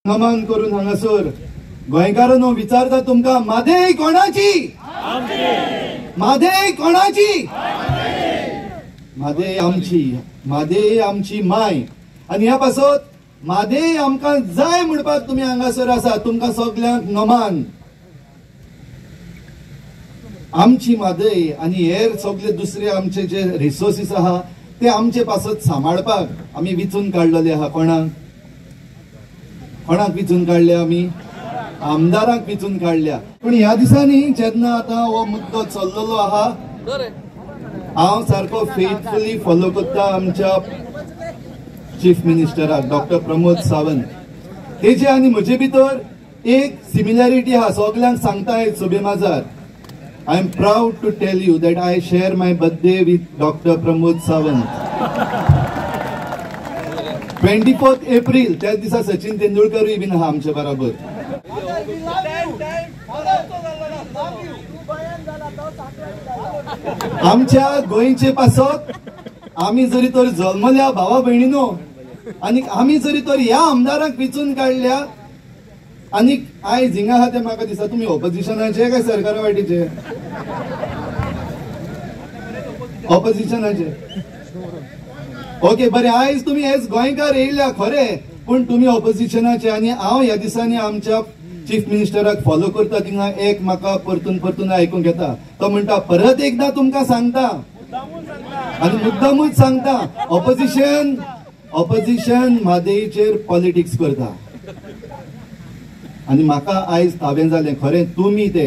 नमन करून हांगासर गोंयकारांनो विचारता तुमकां म्हादेय कोणाची? म्हादेय कोणाची? म्हादेय आमची, म्हादेय आमची माय. आणि ह्या पासत म्हादेय आमकां जाय म्हणपाक तुम्ही हांगासर आसा. तुमकां सगळ्यांक नमन. आमची म्हादेय आणि हेर सगळे दुसरे आमचे जे रिसोर्सीस आहा ते आमचे पासत सांबाळपाक आमी विचून काडलेले आहा. कोणाक विचून काढल्या? आमी आमदारांक विचून काढल्या. पण ह्या दिसांनी जेन्ना आता हो मुद्दो चल्लेलो आहा हांव सारको फेथफुली फॉलो करता आमच्या चीफ मिनिस्टराक डॉक्टर प्रमोद सावंत. तेजे आनी म्हजे भितर एक सिमिलॅरिटी आहा. सगळ्यांक सांगता सोबे माजार. I am proud to tell you that I share my birthday with Dr. Pramod Sawant. 24th April त्या दिसा सचिन तेंडुलकरूय बीन आहा आमच्या बरोबर. आमच्या गोंयचे पासत आमी जरी तर जल्मल्या भावा भयणीनो आणि आमी जरी तर ह्या आमदारांक विचून काढल्या आणि आयज हिंगा आहा ते म्हाका दिसता तुम्ही ऑपोजिशनाचे काय सरकारा वाटेचे? ऑपोजिशनाचे. ओके बरे. आयज तुम्ही हेच गोंयकार येयल्या खरे पण तुम्ही ऑपोजिशनाचे. आणि हांव ह्या दिसांनी आमच्या चीफ मिनिस्टराक फॉलो करता. थिंगा एक म्हाका परतून परतून आयकूंक येता. तो म्हणटा परत एकदा तुमकां सांगता आणि मुद्दामूच सांगता ऑपोजिशन म्हादेयचेर पॉलिटिक्स करता. आणि म्हाका आयज ताबें जालें खरें तुम्ही ते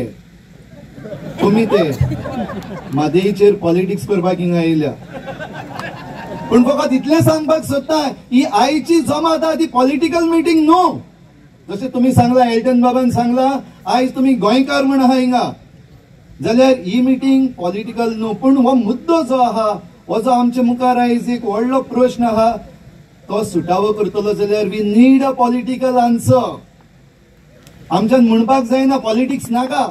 म्हादेयचेर पॉलिटिक्स करपाक हिंगा येयल्या. पण फकत इतलें सांगपाक सोदता ही आयची जमात आहा ती पॉलिटिकल मिटींग न्हू. जशें तुम्ही सांगला एल्टन बाबान सांगला आयज तुम्ही गोंयकार म्हण आहा हिंगा जाल्यार ही मिटींग पॉलिटिकल न्हू. पण हो मुद्दो जो आहा हो जो आमच्या मुखार आयज एक व्हडलो प्रश्न आहा तो सुटावो करतलो जाल्यार we need a political answer. आमच्यान म्हणपाक जायना पॉलिटिक्स नाका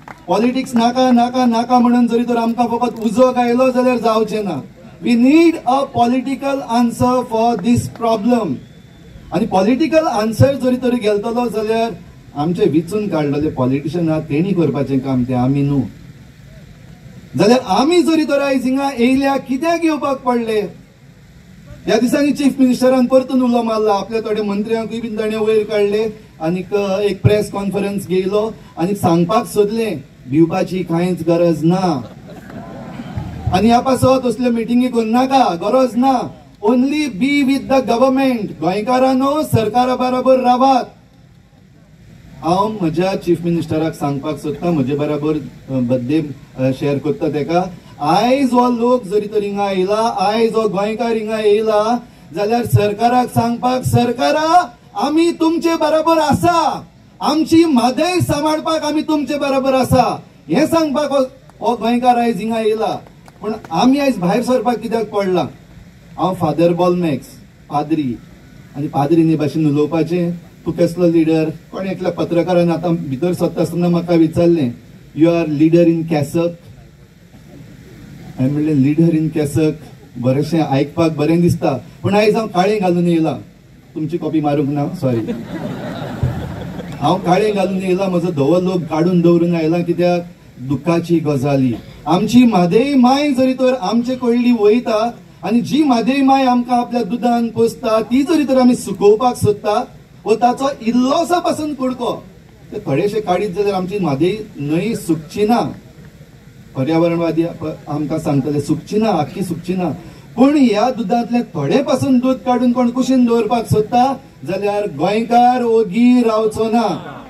म्हणून जरी तर आमकां फकत उजो गायलो जाल्यार जावचें ना. We need a political answer for this problem. आणि पॉलिटिकल आन्सर जरी तरी गेलतलो जाल्यार आमचे विचून काडलेले पॉलिटिशियन आहा तेणी करपाचें काम ते आमी न्हू. जाल्यार आमी जरी तर आयज हिंगा येयल्या कित्याक येवपाक पडले? ह्या दिसांनी चीफ मिनिस्टरान परतून उलो मारला. आपल्या थोड्या मंत्र्यांकूय बीन ताणें वयर काडले आणि एक प्रेस कॉन्फरन्स घेयलो आणि सांगपाक सोदलें भिवपाची कांयच गरज ना. आणि ह्या पासत असले मिटिंगी करनाका गरज ना. Only be with the government. गोंयकारांनो सरकारा बरोबर रावात. हांव म्हज्या चीफ मिनिस्टराक सांगपाक सोदता म्हजे बरोबर बर्थडे शेअर करता तेका आयज हो लोक जरी तर हिंगा येयला आयज हो गोंयकार हिंगा येयला जाल्यार सरकाराक सांगपाक सरकारा आमी तुमचे बरोबर आसा. आमची म्हादेय सांबाळपाक आमी तुमचे बरोबर आसा हे सांगपाक हो गोंयकार आयज हिंगा येयला. पण आमी आयज भायर सरपाक कित्याक पडला? हांव फादर बॉलमॅक्स पाद्री आणि पाद्रीनी भाशेन उलोवपाचें. तूं कसलो लिडर? कोण एकल्या पत्रकारान आतां भितर सरता आसतना म्हाका विचारलें you are leader in caucus. हांवें म्हणलें लिडर इन कॅसक बरेंशें आयकपाक बरें दिसता पण आयज हांव काळें घालून येयला. तुमची कॉपी मारूंक ना सॉरी. हांव काळें घालून येयला म्हजो धवो लोक काडून दवरून आयला कित्याक दुखाची गजाली. आमची म्हादेय माय जरी तर आमचे कडली वयता आणि जी म्हादेय माय आमकां आपल्या दुदान पोसता ती जरी तर आमी सुकोवपाक सोदता व ताचो इल्लोसा पासून कुडको ते थोडेशे काडीत जाल्यार आमची म्हादेय न्हंय सुकची ना. पर्यावरणवादी आमकां सांगतले सुकची ना आख्खी सुकची ना. पण ह्या दुधांतले थोडे पासून दूध काडून कोण कुशीन दवरपाक सोदता जाल्यार गोंयकार ओगी रावचो ना.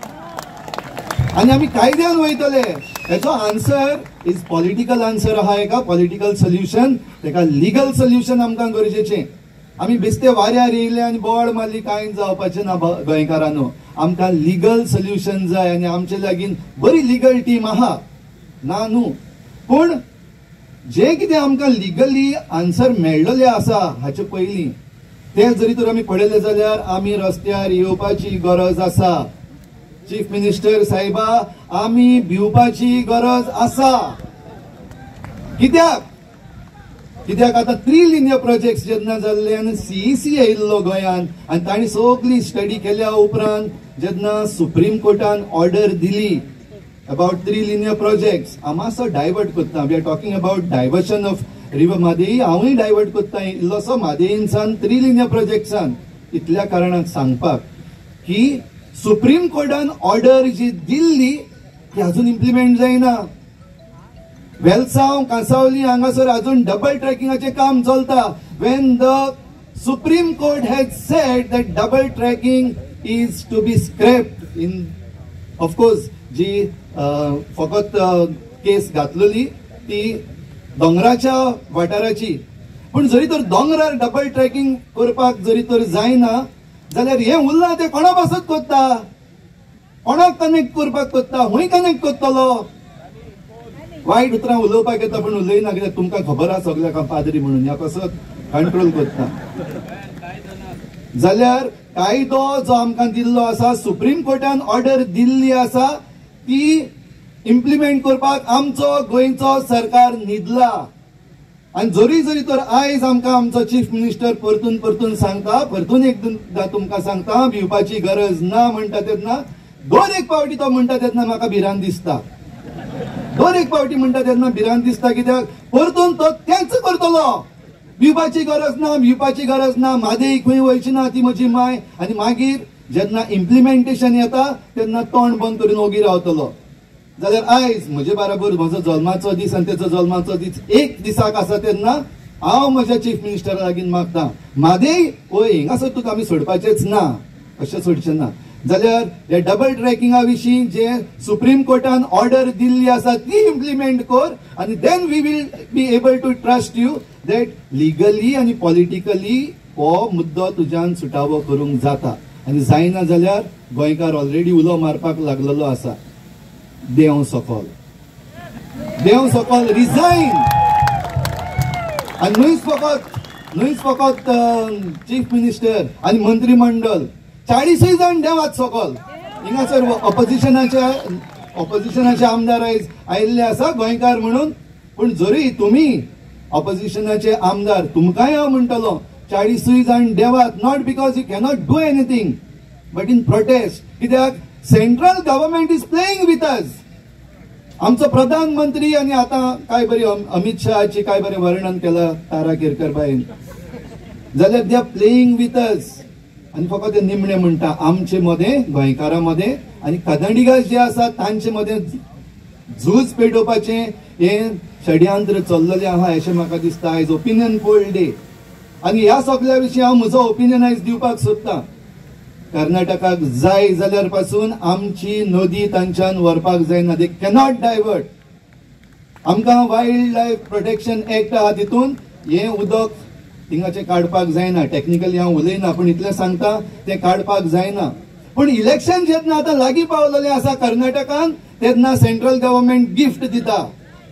आणि आमी कायद्यान वयतले. हेचो आन्सर इज पॉलिटिकल आन्सर आहा एका पॉलिटिकल सोल्युशन. तेका लिगल सोल्युशन आमकां गरजेचें. आमी बेश्टे वाऱ्यार येयले आनी बोवाळ मारली कांय जावपाचें ना गोंयकारांनो. आमकां लिगल सोल्युशन जाय आनी आमचे लागीं बरी लिगल टीम आहा ना न्हू. पण जे कितें आमकां लिगली आन्सर मेळ्ळले आसा हाचे पयलीं ते जरी तर आमी पळयले जाल्यार आमी रस्त्यार येवपाची गरज आसा. चीफ मिनिस्टर साहेबा आमी भिवपाची गरज आसा. कित्याक कित्याक आतां 3 लिनियर प्रोजेक्ट्स जेन्ना जाल्ले आनी CEC येयल्लो गोंयांत आनी तांणी सगळी स्टडी केल्या उपरांत जेन्ना सुप्रीम कोर्टान ऑर्डर दिली अबाउट 3 लिनियर प्रोजेक्ट्स, हांव मातसो डायवर्ट करता. We are talking about diversion of river Mhadei. हांवूय डायवर्ट करता इल्लोसो म्हादेईनसान 3 लिनियर प्रोजेक्ट्सान इतल्या कारणाक सांगपाक की सुप्रीम कोर्टान ऑर्डर जी दिल्ली ती अजून इम्प्लिमेंट जायना. वेलसांव कांसावली हांगासर अजून डबल ट्रॅकिंगाचें काम चलता. When the supreme court has said that double tracking is to be scrapped in of course जी फकत केस घातलेली ती दोंगराच्या वाठाराची, पूण जरी तर दोंगरार डबल ट्रॅकिंग करपाक जरी तर जायना जाल्यार हे उरलां तें कोणा पासत कोत्ता, कोणाक कनेक्ट करपाक कोत्ता, हूंय कनेक्ट कोत्तलो. वायट उतरां उलोवपाक येता पूण उलयना कित्याक तुमकां खबर आसा सगळ्याक हांव पाद्री म्हणून ह्या कसो कंट्रोल करता. जाल्यार कायदो जो आमकां दिल्लो आसा, सुप्रीम कोर्टान ऑर्डर दिल्ली आसा ती इम्प्लिमेंट करपाक आमचो गोंयचो सरकार न्हिदला. आनी जरी जरी तर आयज आमकां आमचो चीफ मिनिस्टर परतून परतून सांगता, परतून एकदां तुमकां सांगता भिवपाची गरज ना म्हणटा तेन्ना दर एक पावटी तो म्हणटा तेन्ना म्हाका भिरांत दिसता. दर एक पावटी म्हणटा तेन्ना भिरांत दिसता कित्याक परतून तो तेंच करतलो. भिवपाची गरज ना, भिवपाची गरज ना, म्हादेई खंय वयची ना, ती म्हजी माय. आनी मागीर जेन्ना इम्प्लिमेंटेशन येता तेन्ना तोंड बंद करून ओगी रावतलो. जाल्यार आयज म्हजे बराबर म्हजो जल्माचो दीस आनी तेचो जल्माचो दीस एक दिसाक आसा तेन्ना हांव म्हज्या चीफ मिनिस्टरा लागीं मागतां म्हादेई ओय हिंगासर तुका आमी सोडपाचेच ना, अशें सोडचें ना. जाल्यार हे डबल ट्रॅकिंगा विशीं जे सुप्रीम कोर्टान ऑर्डर दिल्ली आसा ती इम्प्लिमेंट कर आनी then we will be able to trust you that legally आनी पॉलिटिकली हो मुद्दो तुज्यान सुटावो करूंक जाता. आनी जायना जाल्यार गोंयकार ऑलरेडी उलो मारपाक लागलेलो आसा. देव सकल रिजायन. आनी न्हूच फकत चीफ मिनिस्टर आनी मंत्रिमंडळ 40 जण देवात सकल. हिंगासर ऑपोजिशनाचे आमदार आयज आयिल्ले आसा गोंयकार म्हणून. पूण जरी तुमी ऑपोजिशनाचे आमदार तुमकांय हांव म्हणटलो 40 जण देवात, not because you cannot do anything but in protest. कित्याक central government is playing with us. आमचो प्रधानमंत्री आनी आतां काय बरी अमित शहाची काय बरें वर्णन केलां तारा केरकर बायन. जाल्यार they are playing with us. आनी फकत ते निमणे म्हणटा आमचे मदें गोंयकारां मदें आनी कन्नडिगास जे आसात तांचे मदें झूज पेटोवपाचें हें षड्यंत्र चल्लेलें आहा अशें म्हाका दिसता. आयज ओपिनियन पोल डे आनी ह्या सगळ्या विशीं हांव म्हजो ओपिनियन आयज दिवपाक सोदतां. कर्नाटकाक जाय जाल्यार पासून आमची नदी तांच्यान व्हरपाक जायना. They cannot divert. आमकां वायल्ड लायफ प्रोटेक्शन एक्ट आहा तितून हें उदक थिंगाचें काडपाक जायना. टॅक्निकली हांव उलयना पूण इतलें सांगता तें काडपाक जायना. पूण इलेक्शन जेन्ना आतां लागीं पावलेलें आसा कर्नाटकान तेन्ना सेंट्रल गव्हर्नमेंट गिफ्ट दिता.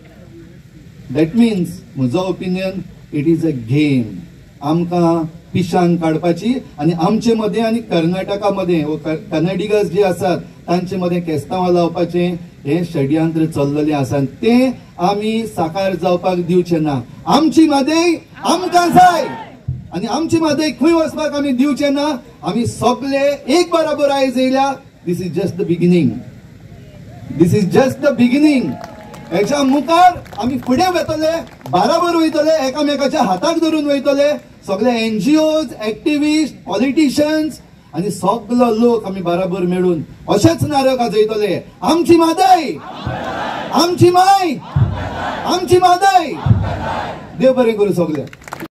दॅट मिन्स म्हजो opinion it is a game. आमकां पिशांक काडपाची आनी आमचे मदें आनी कर्नाटका मदें कन्नडिगस जे आसात तांचे मदें केस्तांवां लावपाचें हें षड्यंत्र चल्लेलें आसा. तें आमी साकार जावपाक दिवचें ना. आमची म्हादेई आमकां जाय आनी आमची म्हादेई खंय वचपाक आमी दिवचें ना. आमी सगळे एक बराबर आयज येयल्या. This is just the beginning. This is just the beginning. हेच्या मुखार आमी फुडें वतले, बराबर वयतले, एकामेकाच्या हाताक धरून वयतले. सगळे NGOs, एक्टिविस्ट, पॉलिटिशियन्स आनी सगळो लोक आमी बराबर मेळून अशेच नारळ गाजयतले. आमची म्हादेई, आमची माय, आमची म्हादेई. देव बरें करूं सगळे.